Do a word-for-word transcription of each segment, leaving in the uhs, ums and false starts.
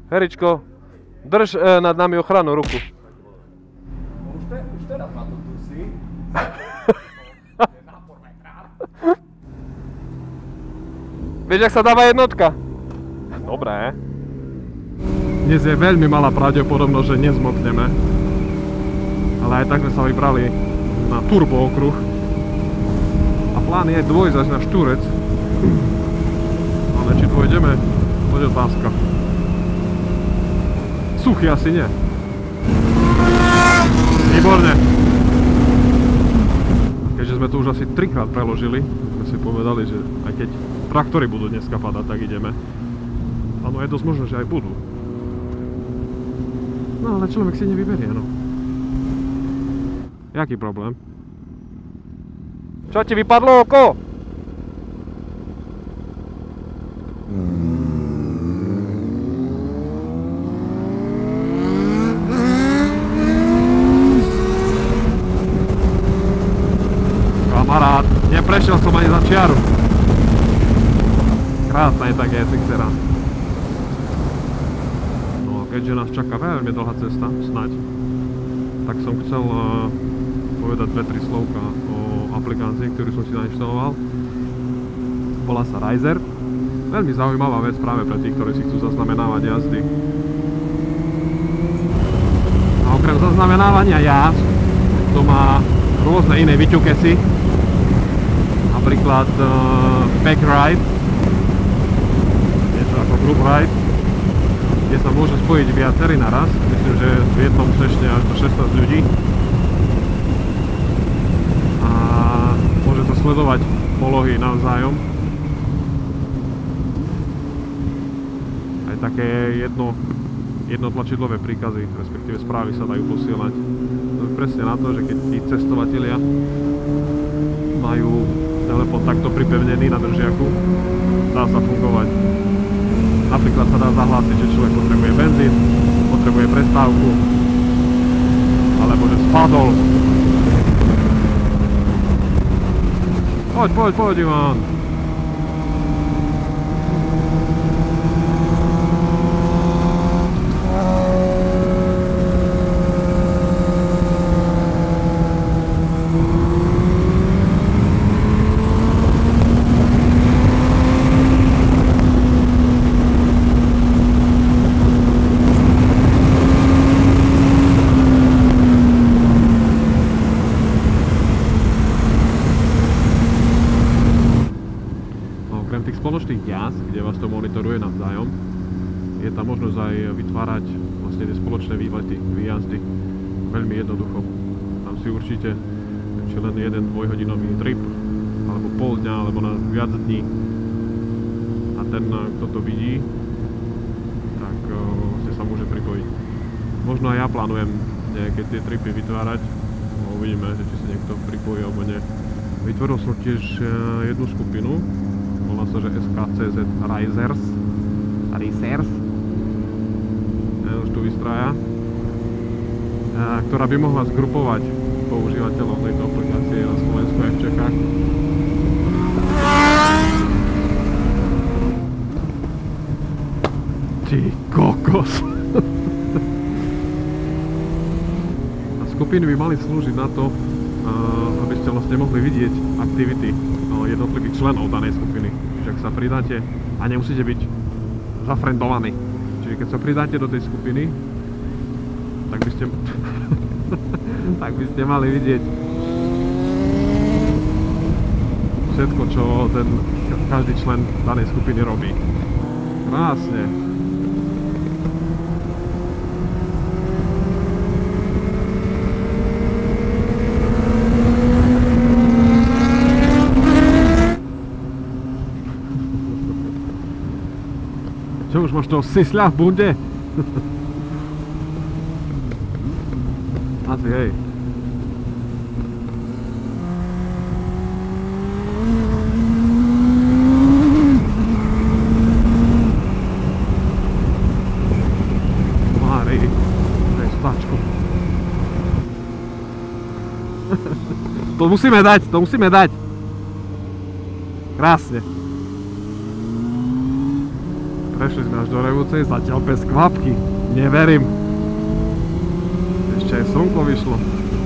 Heričko, drž e, nad nami ochranu ruku. Už, te, už teraz ma to dusí. Vieš, jak sa dáva jednotka? Dobré. Dnes je veľmi malá pravdepodobnosť, že nezmokneme. Ale aj tak sme sa vybrali na turbo okruh. A plán je dôjsť až na Štúrec. Ale či dôjdeme, to je otázka. Suchý asi nie. Výborne. Keďže sme to už asi trikrát preložili, sme si povedali, že aj keď traktory budú dneska padať, tak ideme. Áno, je dosť možné, že aj budú. No ale človek si nevyberie, no. Jaký problém? Čo ti vypadlo oko? Kamarát, neprešiel som ani za čiaru. Krásna je tá G S X-era. No a keďže nás čaká veľmi dlhá cesta, snáď, tak som chcel uh, povedať dve tri slovka o aplikácii, ktorú som si nainštaloval. Volá sa Riser. Veľmi zaujímavá vec práve pre tých, ktorí si chcú zaznamenávať jazdy. A okrem zaznamenávania jazd to má rôzne iné vyťukesy. Napríklad uh, back ride, niečo ako group ride, kde sa môže spojiť viacerí naraz. Myslím, že v jednom sešne až do šestnásť ľudí. A môže sa sledovať polohy navzájom. Aj také jedno, jednotlačidlové príkazy, respektíve správy sa dajú posielať. To je presne na to, že keď tí cestovatelia majú telefón takto pripevnený na držiaku, dá sa fungovať. Napríklad sa dá zahlásiť, že človek potrebuje benzín, potrebuje prestávku, alebo že spadol. Poď, poď, poď, Ivan. Spoločných jazd, kde vás to monitoruje navzájom, je tam možnosť aj vytvárať vlastne tie spoločné výlety, výjazdy veľmi jednoducho. Tam si určite či len jeden dvojhodinový trip, alebo pol dňa, alebo na viac dní. A ten, kto to vidí, tak vlastne sa môže pripojiť. Možno aj ja plánujem nejaké tie tripy vytvárať, no, uvidíme, že či sa niekto pripojí alebo nie. Vytvoril som tiež jednu skupinu, volá sa, že S K C Z Risers. Risers. Ja, už tu vystrája. Ktorá by mohla zgrupovať používateľov tejto aplikácie na Slovensku aj v Čechách. Ty kokos. A skupiny by mali slúžiť na to, aby ste vlastne mohli vidieť aktivity jednotlivých členov danej skupiny. Čiže ak sa pridáte, a nemusíte byť zafriendovaní. Čiže keď sa pridáte do tej skupiny, tak by ste tak by ste mali vidieť všetko, čo ten každý člen danej skupiny robí. Krásne. Čo, už máš toho sisľa v bunde? Asi, hej. Mári, daj stáčku. To musíme dať, to musíme dať. Krásne. Prešli sme až do Revúcej, zatiaľ bez kvapky. Neverím. Ešte aj slnko vyšlo.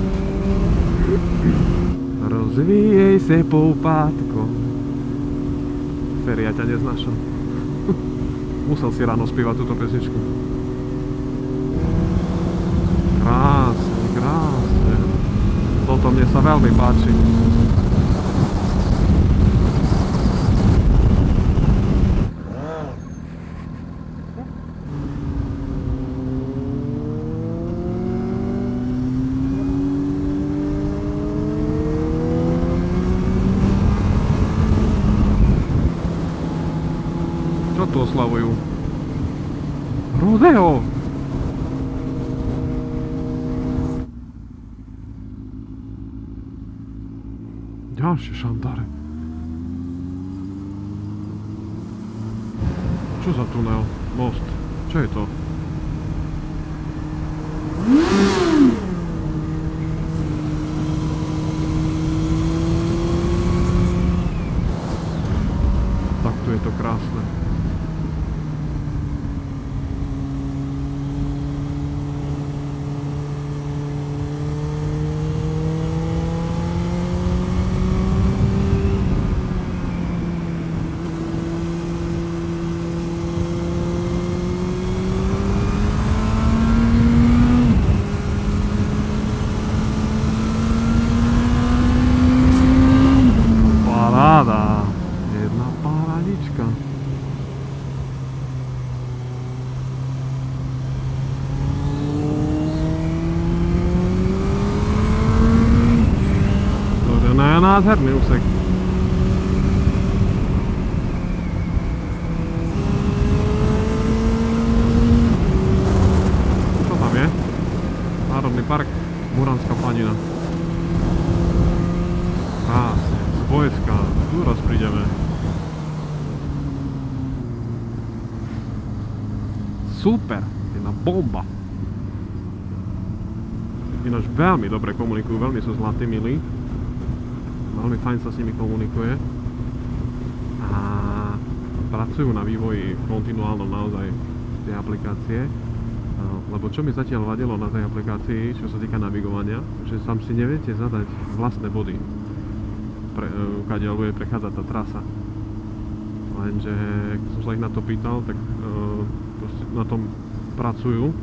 Rozvíjej se poupátko. Feri, ja ťa neznášam. Musel si ráno spívať túto pesničku. Krásne, krásne. Toto mne sa veľmi páči. Čo tu oslavujú? Rodeo! Ďalšie šantáre. Čo za tunel? Most. Čo je to? Tak tu je to krásne. Jedna parádička. To je nádherný úsek. Čo tam je? Národný park Muranská planina. Krásne. Bojská, tu raz prídeme. Super, jedna bomba. Ináč veľmi dobre komunikujú, veľmi sú zlatí, milí. Veľmi fajn sa s nimi komunikuje. A pracujú na vývoji kontinuálnom naozaj tej aplikácie. Lebo čo mi zatiaľ vadilo na tej aplikácii, čo sa týka navigovania, že tam si neviete zadať vlastné body. Pre, kadiaľ bude prechádzať tá trasa. Lenže, keď som sa ich na to pýtal, tak uh, na tom pracujú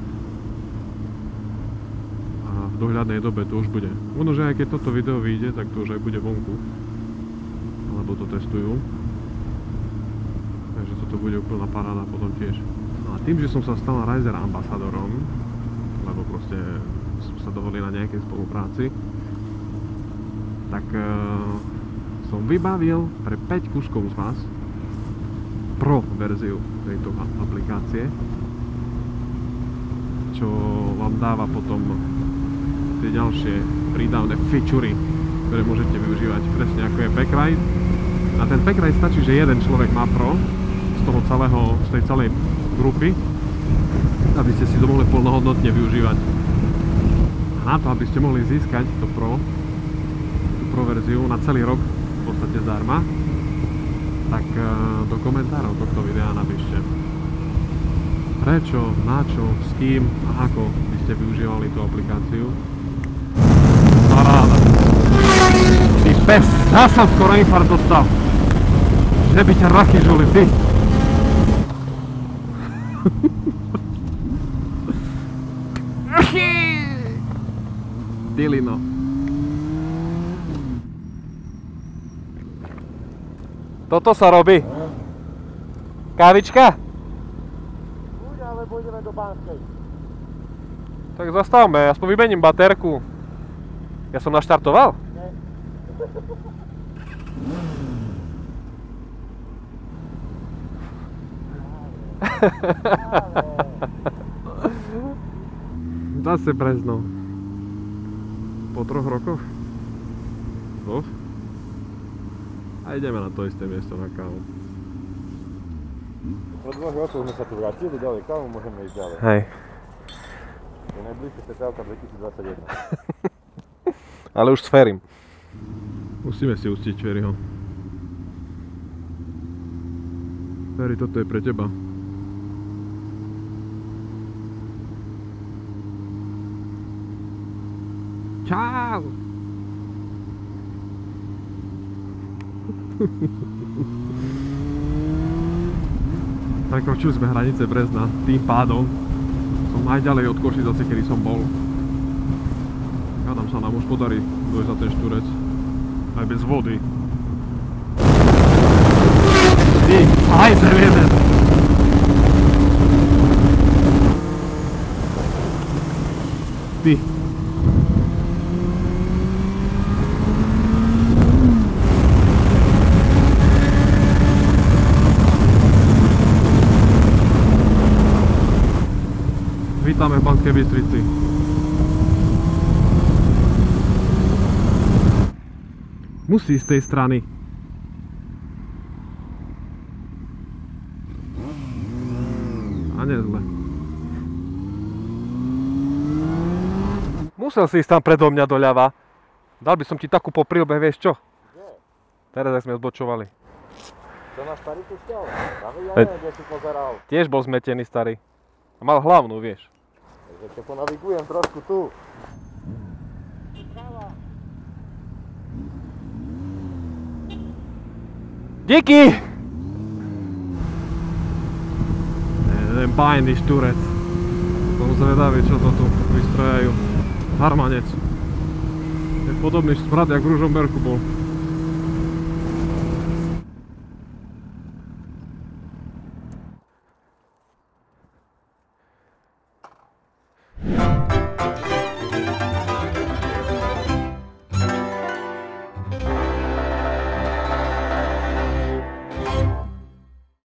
a v dohľadnej dobe to už bude. Možno, že aj keď toto video vyjde, tak to už aj bude vonku, alebo to testujú. Takže toto bude úplná paráda potom tiež. A tým, že som sa stal Riser ambasadorom, lebo proste som sa dohodli na nejakej spolupráci, tak uh, som vybavil pre päť kúskov z vás pro verziu tejto aplikácie, čo vám dáva potom tie ďalšie prídavné featurey, ktoré môžete využívať presne ako je Packride. A ten Packride stačí, že jeden človek má pro z toho celého, z tej celej grupy, aby ste si to mohli plnohodnotne využívať. A na to, aby ste mohli získať to pro Pro verziu na celý rok v podstate zdarma, tak do komentárov tohto videa napíšte prečo, na čo, s kým a ako by ste využívali tú aplikáciu. Paráda. Ty pes, ja som skoro infarkt dostal. Že by ťa raky žuli, ty. Dilino. Toto sa robí. Kávička? Buď, alebo ideme do Banskej. Tak zastavme, aspoň vymením baterku. Ja som naštartoval? Nie. Zase prezno. Po troch rokoch? Dvoch? A ideme na to isté miesto na kávu. Po dvoch rokoch sme sa tu vrátili, dali kávu, môžeme ísť ďalej. Hej. Je najbližšie petálka dvetisícdvadsaťjeden. Ale už s Ferim. Musíme si ustiť Feriho. Ferry, toto je pre teba. Čau! Prekročili sme hranice Brezna, tým pádom som najďalej od Košic, kedy som bol. Hádam sa nám už podarí dojsť za ten Štúrec. Aj bez vody. Ty, hajzel jeden! Ty. Vítame v Banskej Bystrici. Musí z tej strany. A nie zle. Musel si ísť tam predo mňa doľava. Dal by som ti takú po prilbe, vieš čo? Kde? Teraz ak sme odbočovali. To na starý tu šťal? Tam ja neviem, kde si pozeral. Tiež bol zmetený starý. A mal hlavnú, vieš. Takže ťa ponavigujem trošku tu. Díky! Jeden bajný Štúrec. Som zvedavý, čo to tu vystrojajú. Harmanec. Je podobný smrad, jak v Ružomberku bol.